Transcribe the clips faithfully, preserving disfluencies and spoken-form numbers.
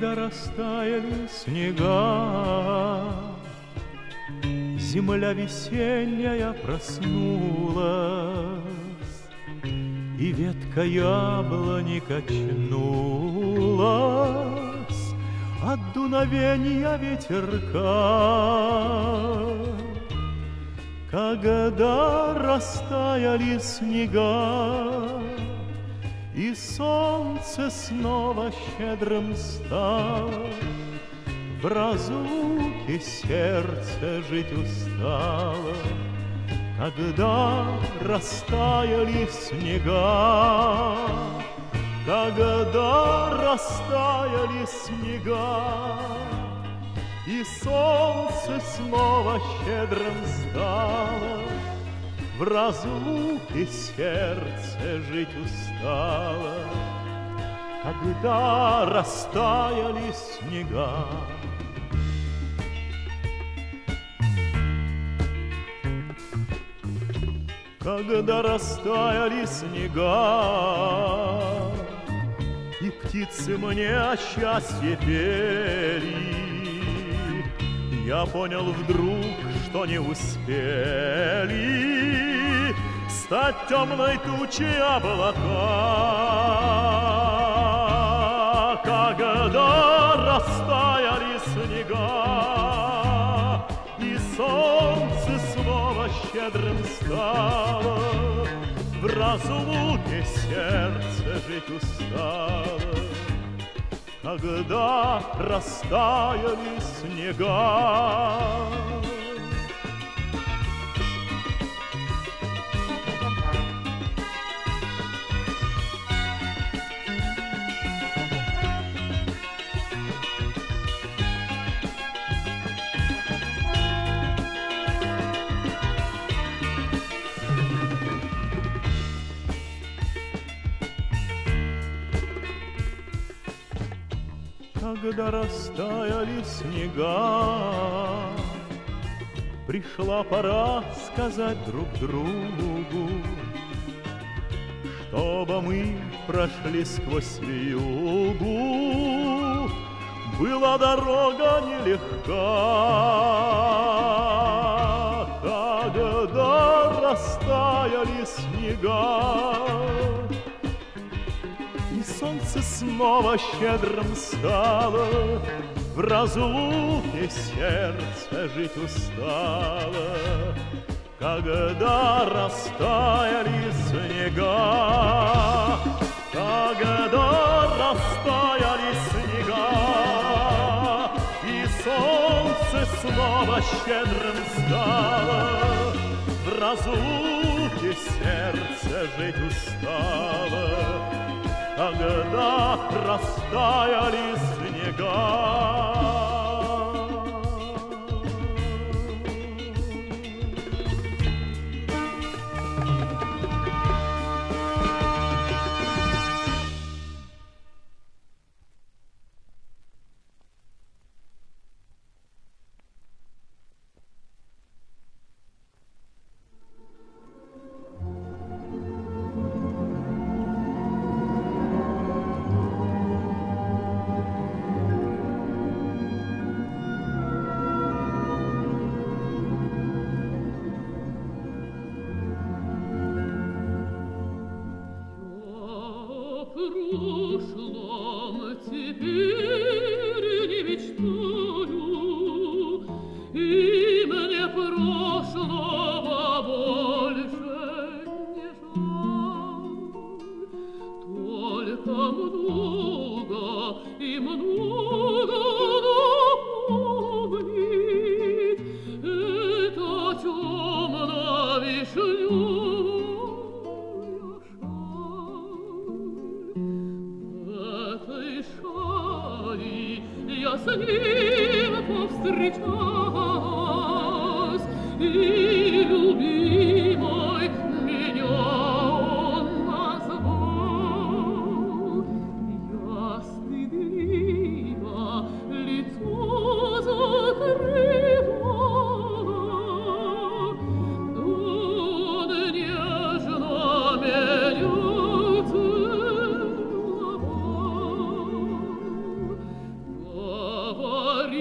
Когда растаяли снега, земля весенняя проснулась, и ветка яблони качнулась от дуновения ветерка. Когда растаяли снега, и солнце снова щедрым стало, в разлуке сердце жить устало. Когда растаяли снега, когда растаяли снега, и солнце снова щедрым стало, в разлуке сердце жить устало. Когда растаяли снега. Когда растаяли снега, и птицы мне о счастье пели, я понял вдруг, что не успели стать темной тучей облака. Когда растаяли снега, и солнце снова щедрым стало, в разлуке сердце жить устало. Когда растаяли снега. Когда растаяли снега, пришла пора сказать друг другу, чтобы мы прошли сквозь вьюгу. Была дорога нелегка, когда растаяли снега, и солнце снова щедрым стало, в разлуке сердце жить устало. Когда растаяли снега, когда растаяли снега, и солнце снова щедрым стало, в разлуке сердце жить устало. Когда растаяли снега.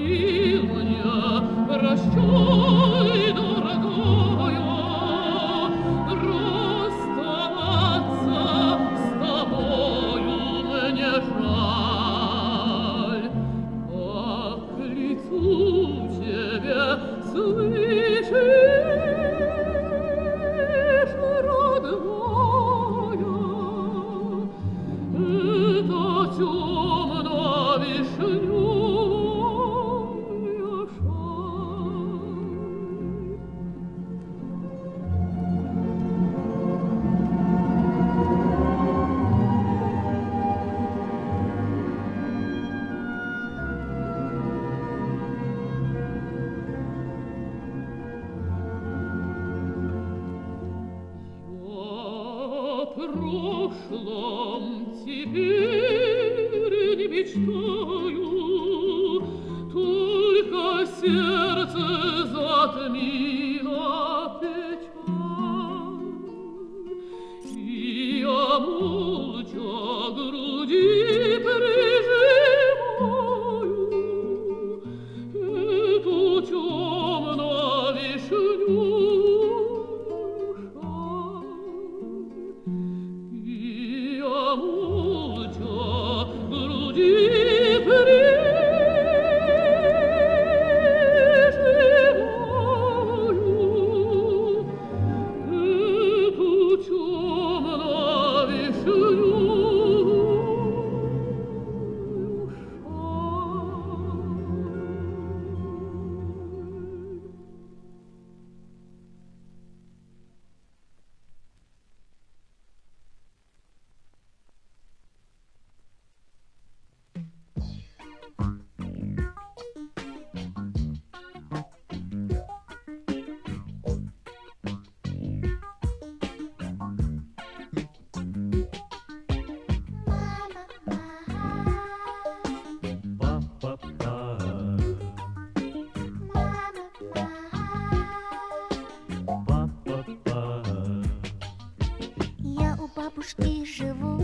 бабушки живу,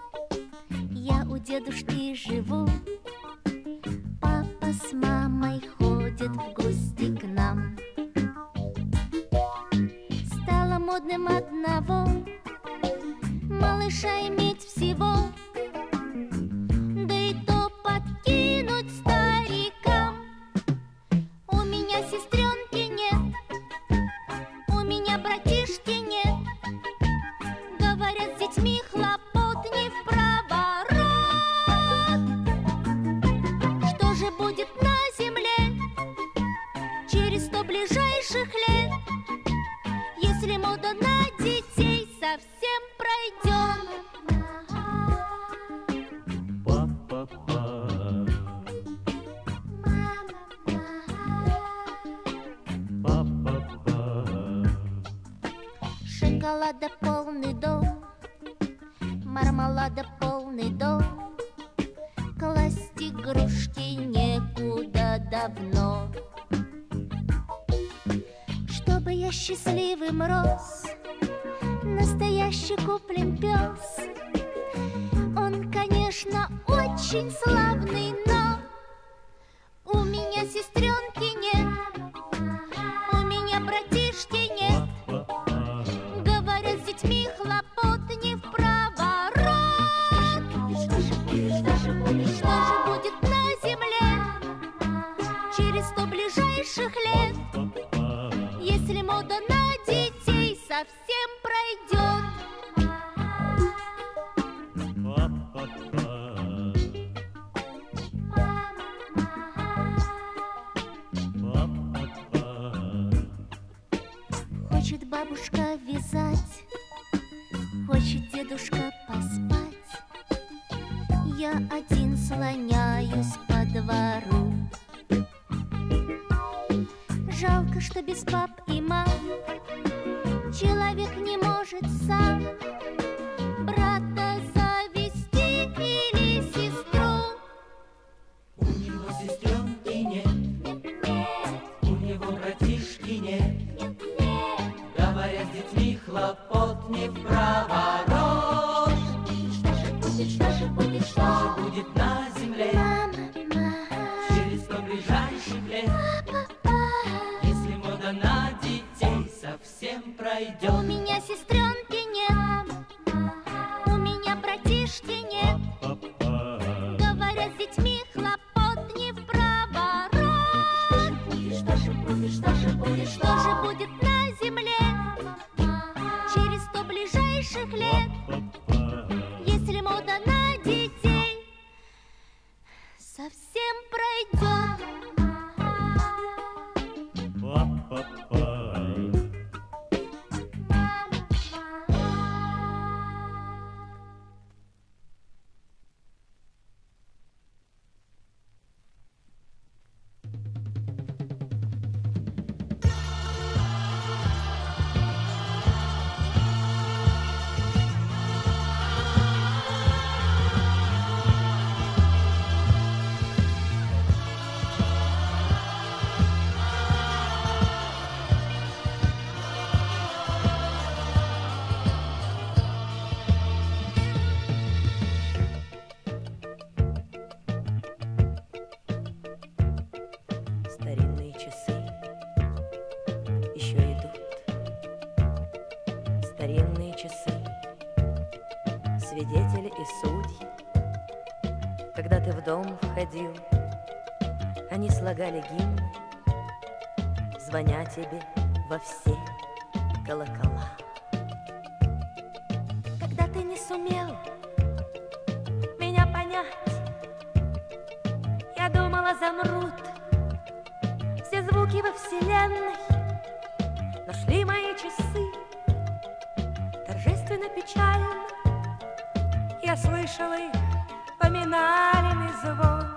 я у дедушки живу. Папа с мамой ходят в гости к нам. Стало модным одного малыша иметь всего, да и то подкинуть старикам. У меня сестренки нет, у меня братишки нет. Говорят, с детьми хлопот не в проворот. Что же будет на земле через сто ближайших лет, если мода на детей совсем пройдет? Шоколада полный дом, мармелада полный дом, класть игрушки некуда давно. Чтобы я счастливым рос, настоящий куплен пес. Он, конечно, очень славный, но у меня сестренки нет, у меня братишки нет. Говорят, с детьми хлопот не в проворот. Что же будет, что же будет, что же будет на земле через сто ближайших лет, если мода на детей совсем пройдет? Хочет бабушка вязать, хочет дедушка поспать. Я один слоняюсь по двору. Жалко, что без пап и мам человек не может сам брата завести или сестру. У него сестренки нет, нет, нет, у него братишки нет. нет, нет. Говорят, с детьми хлопот не в проворот. Что же будет, что же будет, Что же будет на земле мама, мама, через сто ближайших будешь, что же будет, что же будет на земле через сто ближайших лет, если мода на детей совсем пройдет. Старинные часы еще идут. Старинные часы, свидетели и судьи. Когда ты в дом входил, они слагали гимны, звоня тебе во все колокола. Когда ты не сумел меня понять, я думала, замрут все звуки во вселенной, но шли мои часы торжественно печально. Я слышала их поминальный звон.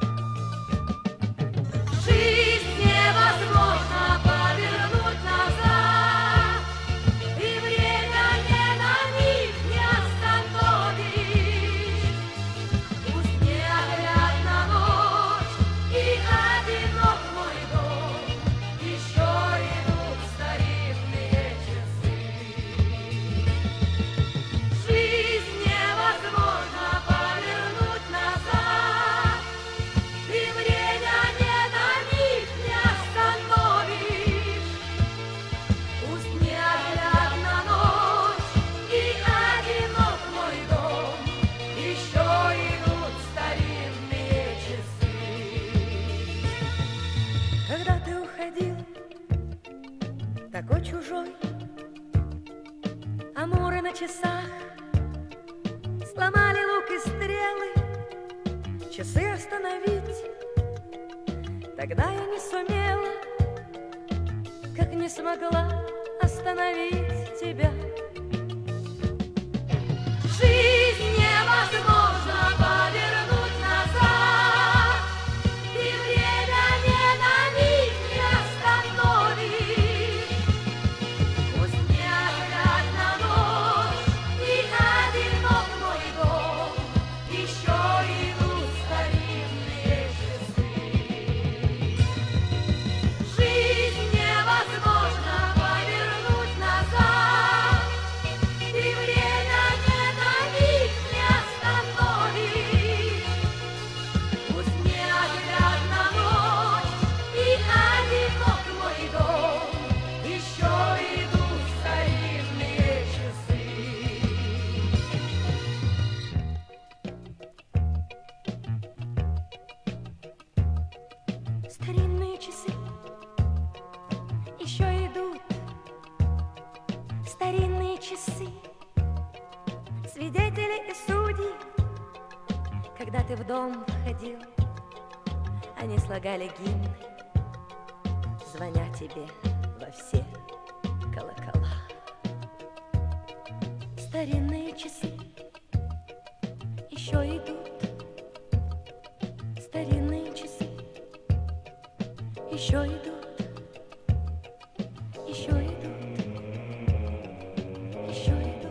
Жизнь невозможно повернуть назад, и время не на миг не остановишь. Пусть неоглядна ночь и одинок мой дом, еще идут старинные часы. Жизнь невозможно повернуть назад, и время не на миг не остановишь. Пусть неоглядна ночь и одинок мой дом, еще идут старинные часы. Когда ты уходил, такой чужой, амуры на часах сломали лук и стрелы, часы остановить тогда я не сумела, как не смогла остановить тебя. Жизнь невозможно повернуть назад, и время не на миг не остановишь. Пусть неоглядна ночь и одинок мой дом, еще идут старинные часы. Жизнь невозможно повернуть назад, и время не на миг не остановишь. Пусть неоглядна ночь и одинок мой дом, еще идут старинные часы. Старинные часы еще идут. Старинные часы, свидетели и судьи. Когда ты в дом входил, они слагали гимны, звоня тебе во все колокола. Старинные часы еще идут. Старинные часы еще идут. Еще идут. Еще идут.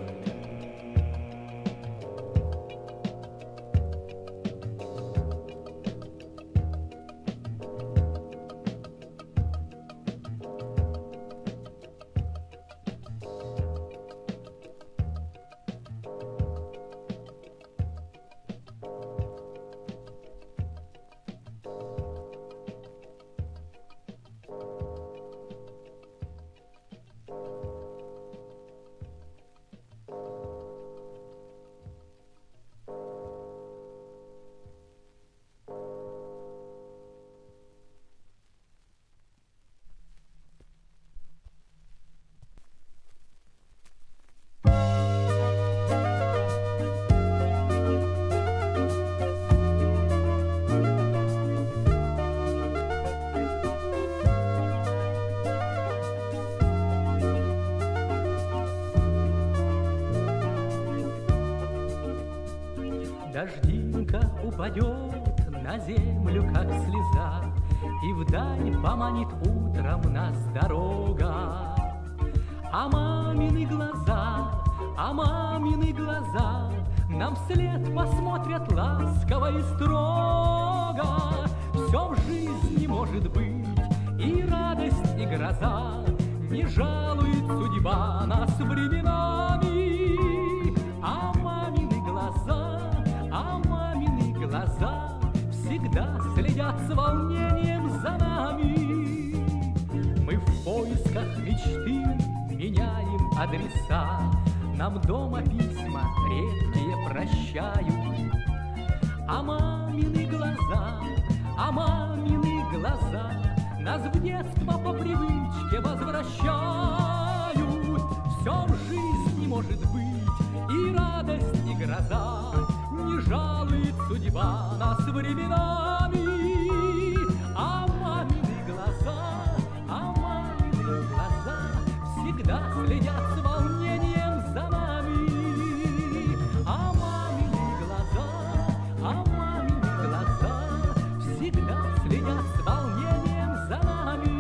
упадет на землю, как слеза, и вдаль поманит утром нас дорога. А мамины глаза, а мамины глаза нам вслед посмотрят ласково и строго. Все в жизни может быть, и радость, и гроза, не жалует судьба нас временами. А мамины глаза, а мамины глаза всегда следят с волнением за нами. Мы в поисках мечты меняем адреса, нам дома письма редкие прощают. А мамины глаза, а мамины глаза нас в детство по привычке возвращают. Все в жизни может быть, и радость, и гроза, не жалует судьба нас временами. А мамины глаза, а мамины глаза всегда следят с волнением за нами. А мамины глаза, а мамины глаза всегда следят с волнением за нами.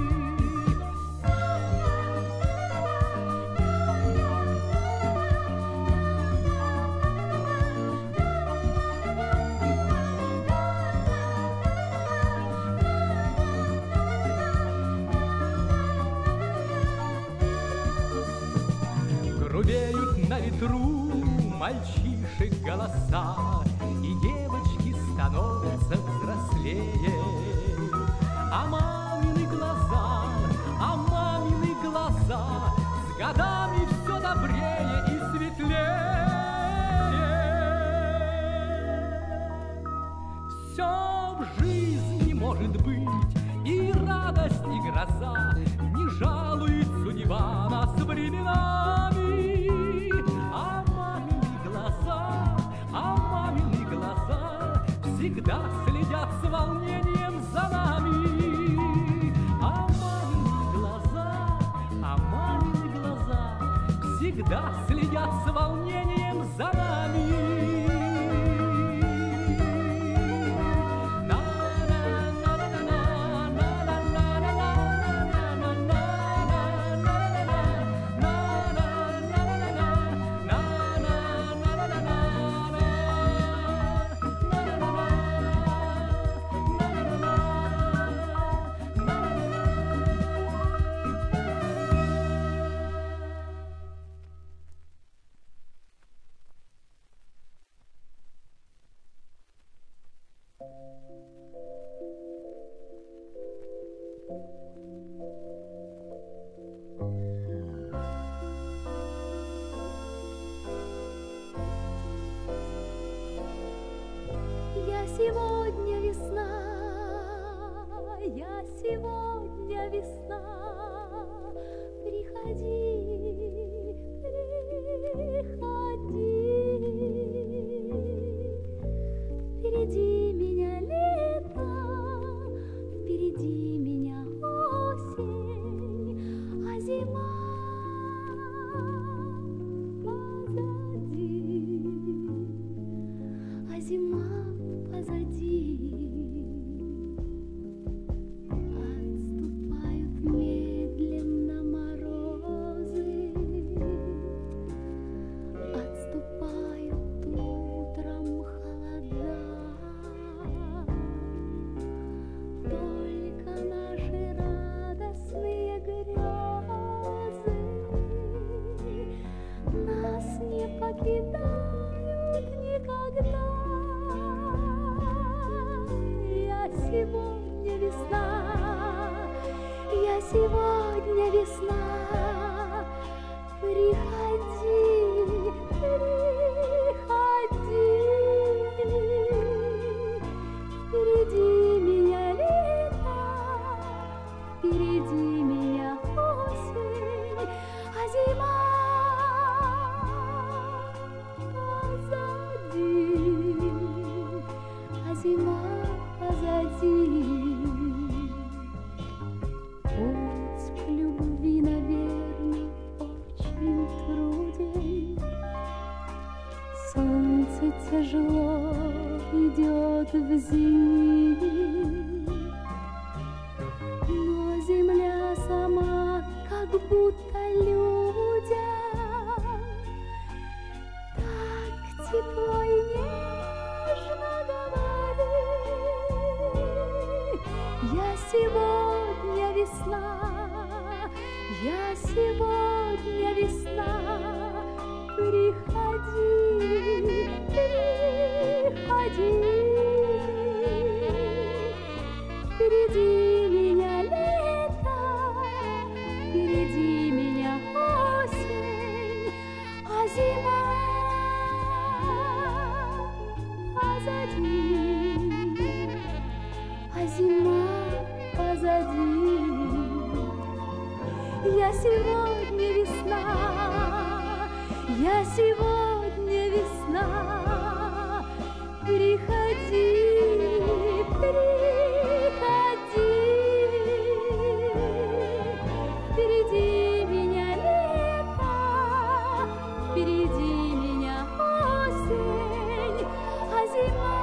Грубеют на ветру мальчишек голоса, и девочки становятся взрослее. А мамины глаза, а мамины глаза с годами все добрее и светлее. Все в жизни может быть, и радость, и гроза, не жалует судьба нас временами. А мамины глаза, а мамины глаза всегда следят с волнением за нами. А мамины глаза, а мамины глаза всегда следят с волнением за нами. Сегодня весна, я сегодня весна. Приходи, приходи. Впереди меня лето, впереди меня осень, а зима позади, а зима позади. Отступают медленно морозы, отступают утром холода. Только наши радостные грезы нас не покидают никогда. Сегодня весна, я сегодня весна. Приходи, приходи. Впереди меня лето, впереди меня осень, а зима позади, а зима позади. Путь к любви, наверное, очень труден. будто людям так тепло и нежно говори. Я сегодня весна, я сегодня весна. Приходи, приходи, впереди меня лето, впереди меня осень, а зима позади, а зима позади. Я сегодня весна, я сегодня весна. Приходи, приходи, впереди меня лето, впереди меня осень, а зима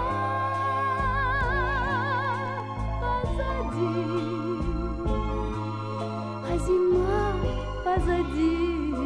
позади, а зима позади.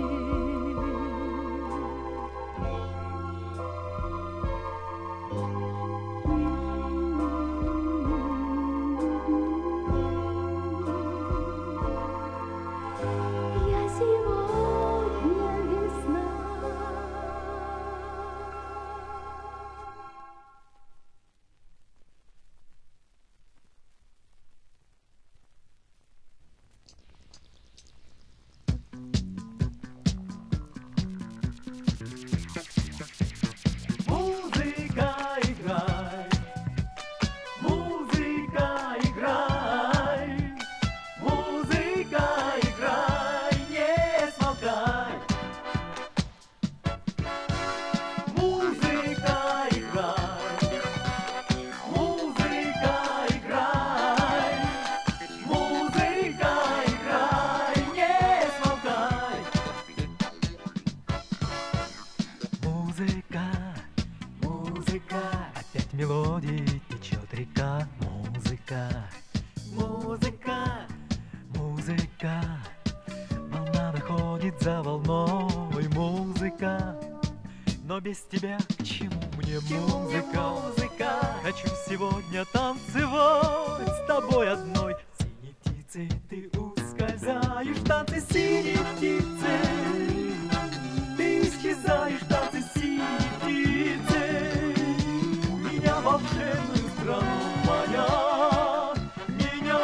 мелодии течет река. Музыка, музыка, музыка. Волна находит за волной. Музыка, но без тебя к чему мне музыка? Музыка. Хочу сегодня танцевать с тобой одной. Синей птицей ты ускользаешь в танце синей птицы. Ты исчезаешь в танце синей птицы. Меня волшебную страну манят, меня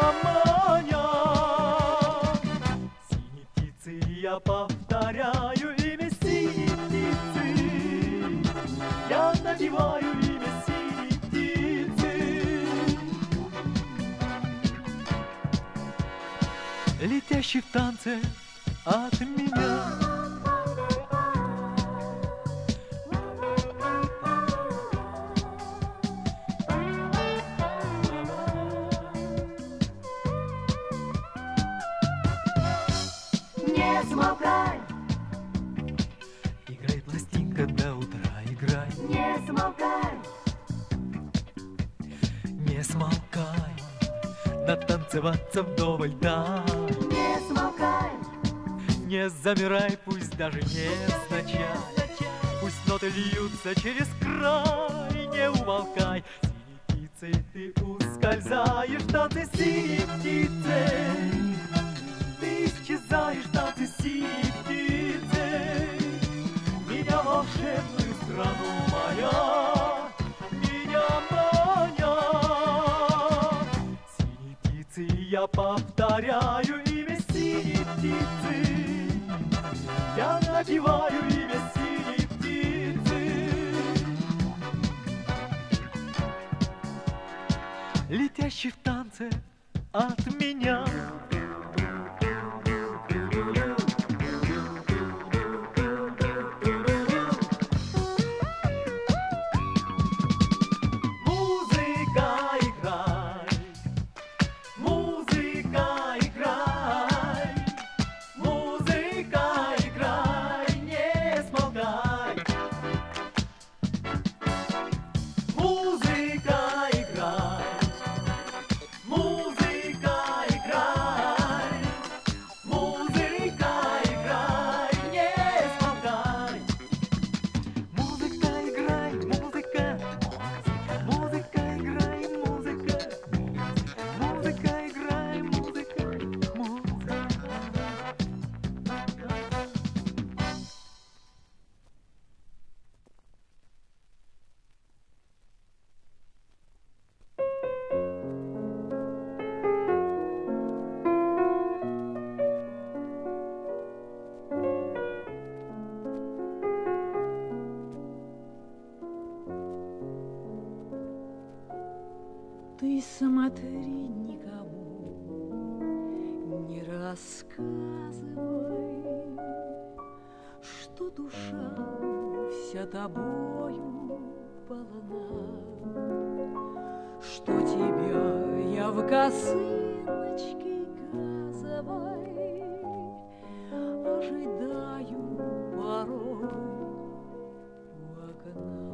манят. Синей птицы я повторяю имя синей птицы. Я напеваю имя синей птицы. Летящий в танце от меня. Не смолкай, Играй, пластинка, до утра играй. не смолкай, Не смолкай, натанцеваться вдоволь дай. не смолкай, Не замирай, пусть даже не сначала. Пусть ноты льются через край. Не умолкай, синей птицей ты ускользаешь в танце синей птицы. Ты исчезаешь в танце синей птицы. Меня волшебную страну манят, меня манят. Синей птицы я повторяю имя синей птицы. Я напеваю имя синей птицы. Летящий в танце от меня. Музыка, играй, музыка, играй, музыка, играй, не смолкай. Музыка, играй, музыка, играй, рассказывай, что душа вся тобою полна, что тебя я в косыночке газовой ожидаю порой у окна,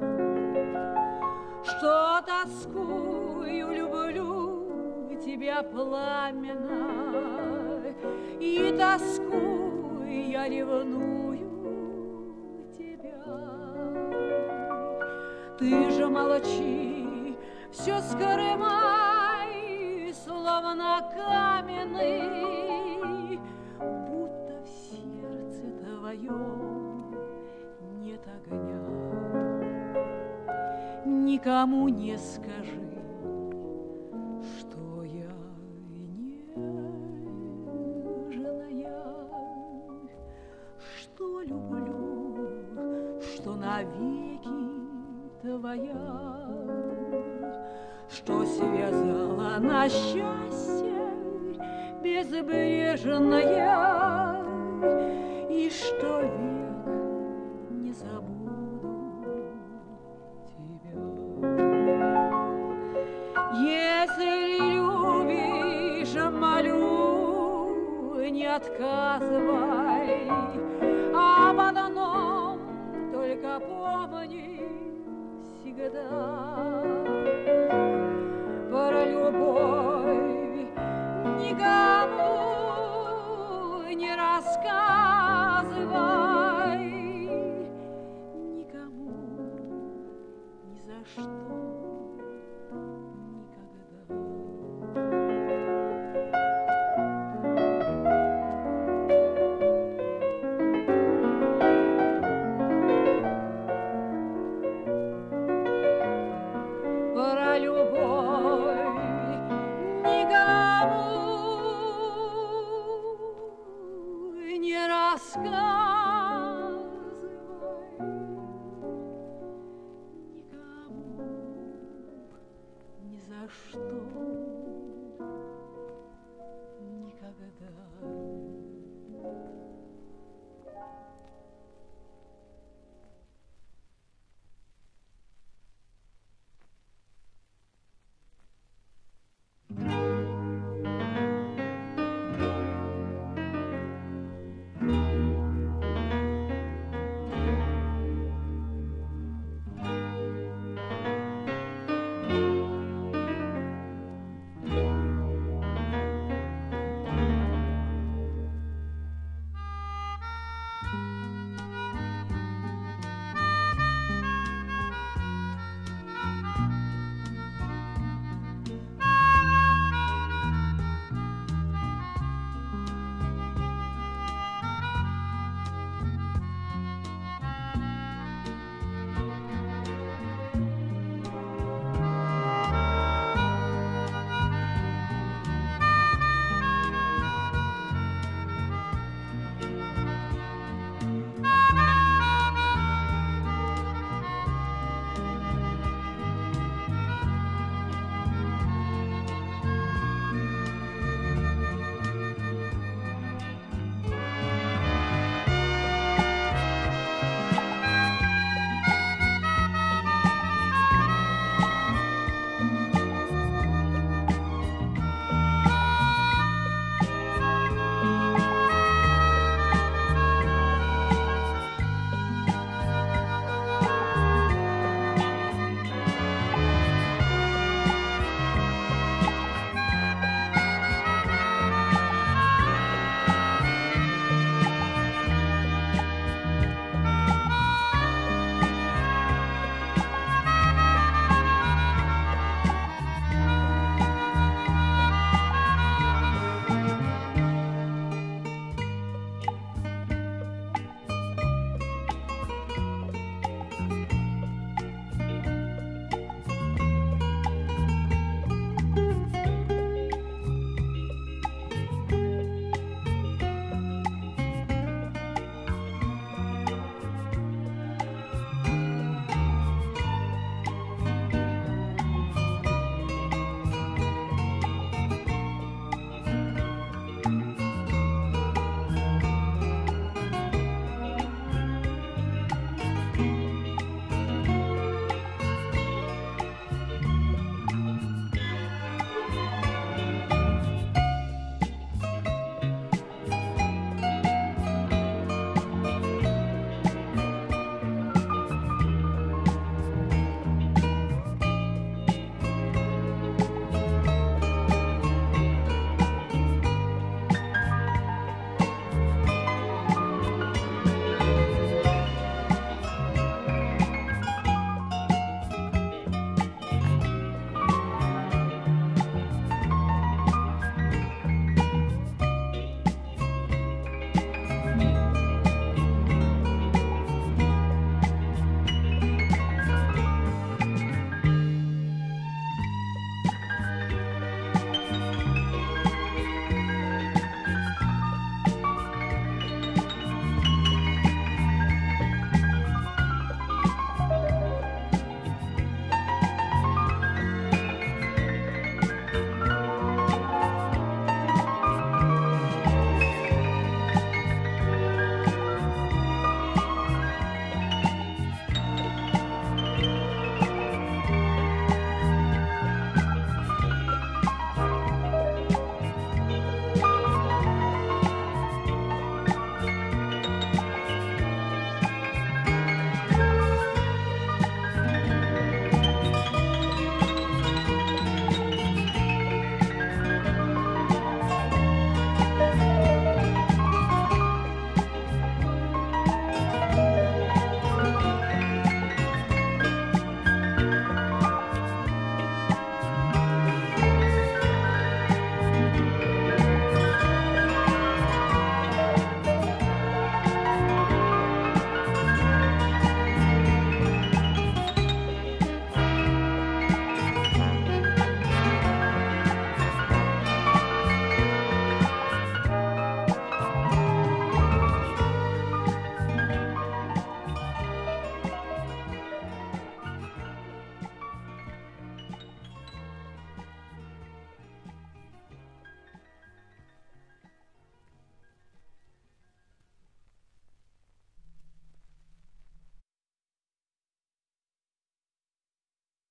что тоскую, люблю тебя пламенно, и тоскую я ревную тебя. Ты же молчи, все скрывай, словно каменный, будто в сердце твоем нет огня. Никому не скажи, что я нежная, что люблю, что навеки твоя, что связала на счастье безбрежное, и что век не забуду тебя. Если любишь, молю, не отказывай, об одном только помни всегда: про любовь